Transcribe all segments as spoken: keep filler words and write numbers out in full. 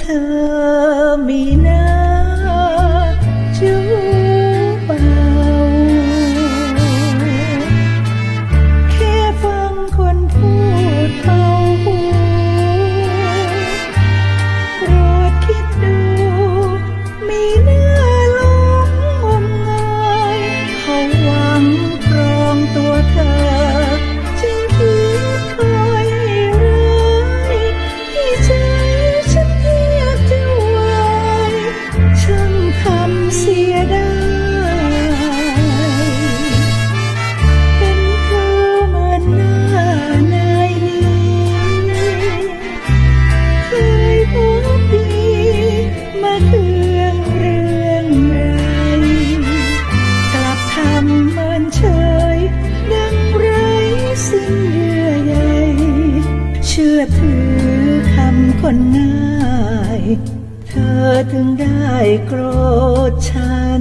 อมีหน้าจูเบาแค่ฟังคนพูดเอาหูโปรดคิดดูมีหน้าลงงมงายเขาหวังครองตัวเธอจึงคิดคอยร้ายที่ใจฉันแทบจะวายช่างทำเสียดายเป็นเธอเหมือนหน้านายนี้เคยพบดีมาเคืองเรื่องไรกลับทำเหมือนเฉยดังไรสิ้นเยื่อใยเชื่อถือคำคนง่ายเธอถึงได้โกรธฉัน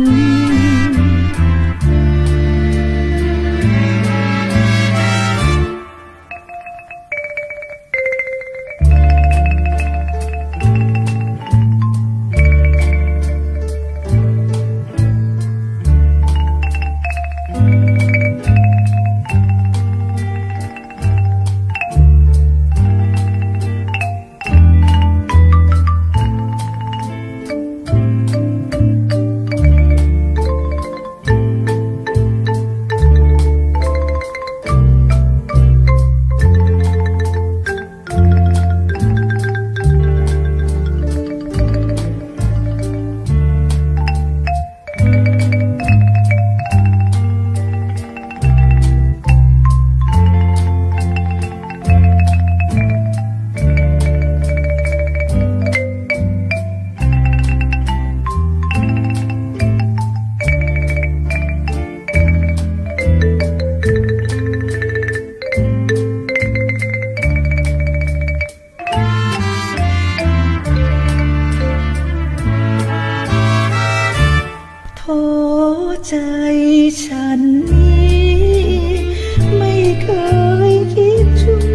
ใจฉันนี้ไม่เคยคิดชั่ว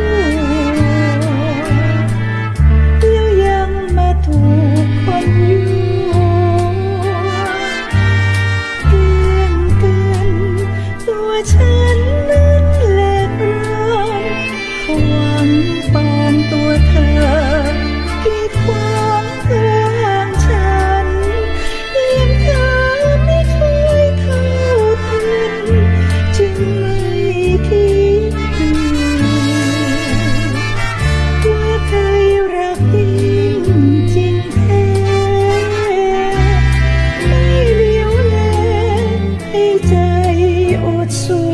แล้วยังมาถูกคนยั่วเตือนเตือนตัวฉันนั้นแหลกร้อนเขาหวังปองตัวเธอกีดขวางทางฉันยังเธอไม่เคยเท่าทันจึงไม่คิดดูว่าเคยรักยิ่งจริงแท้ไม่เลี้ยวแลให้ใจอดสู้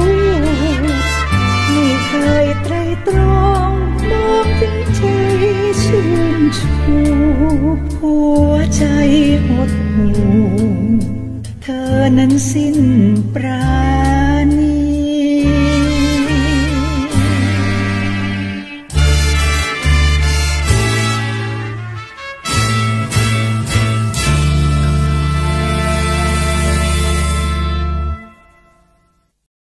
ไม่เคยไตรตรองมองถึงใจชื่นชูหัวใจหดหู่เธอนั้นสิ้น